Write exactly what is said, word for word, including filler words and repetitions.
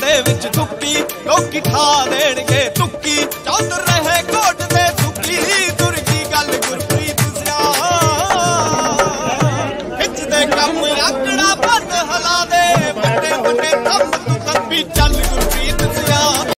दे विच थुक्की लोकी ठा देणगे तुक्की चौधर रह